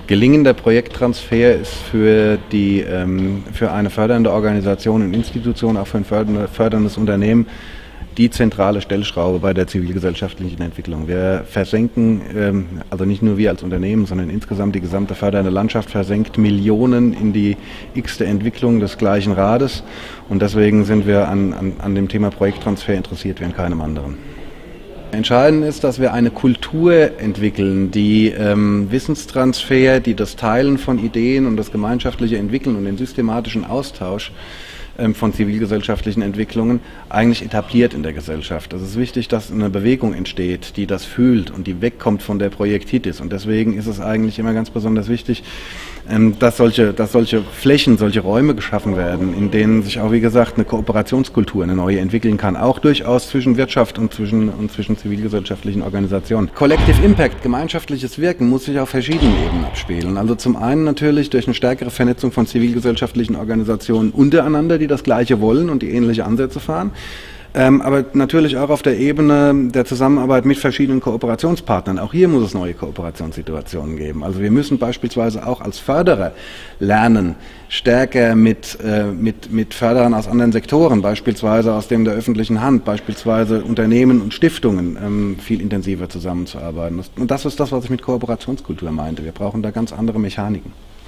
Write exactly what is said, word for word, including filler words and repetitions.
gelingender Projekttransfer ist für, die, ähm, für eine fördernde Organisation und Institution, auch für ein förderndes Unternehmen, die zentrale Stellschraube bei der zivilgesellschaftlichen Entwicklung. Wir versenken, ähm, also nicht nur wir als Unternehmen, sondern insgesamt die gesamte fördernde Landschaft versenkt Millionen in die x-te Entwicklung des gleichen Rades. Und deswegen sind wir an, an, an dem Thema Projekttransfer interessiert wie an keinem anderen. Entscheidend ist, dass wir eine Kultur entwickeln, die ähm, Wissenstransfer, die das Teilen von Ideen und das gemeinschaftliche Entwickeln und den systematischen Austausch ähm, von zivilgesellschaftlichen Entwicklungen eigentlich etabliert in der Gesellschaft. Es ist wichtig, dass eine Bewegung entsteht, die das fühlt und die wegkommt von der Projektitis. Und deswegen ist es eigentlich immer ganz besonders wichtig, ähm, dass solche, dass solche Flächen, solche Räume geschaffen werden, in denen sich auch, wie gesagt, eine Kooperationskultur, eine neue entwickeln kann, auch durchaus zwischen Wirtschaft und zwischen, und zwischen zivilgesellschaftlichen Organisationen. Collective Impact, gemeinschaftliches Wirken, muss sich auf verschiedenen Ebenen abspielen. Also zum einen natürlich durch eine stärkere Vernetzung von zivilgesellschaftlichen Organisationen untereinander, die das Gleiche wollen und die ähnliche Ansätze fahren. Ähm, aber natürlich auch auf der Ebene der Zusammenarbeit mit verschiedenen Kooperationspartnern. Auch hier muss es neue Kooperationssituationen geben. Also wir müssen beispielsweise auch als Förderer lernen, stärker mit, äh, mit, mit Förderern aus anderen Sektoren, beispielsweise aus dem der öffentlichen Hand, beispielsweise Unternehmen und Stiftungen, ähm, viel intensiver zusammenzuarbeiten. Und das ist das, was ich mit Kooperationskultur meinte. Wir brauchen da ganz andere Mechaniken.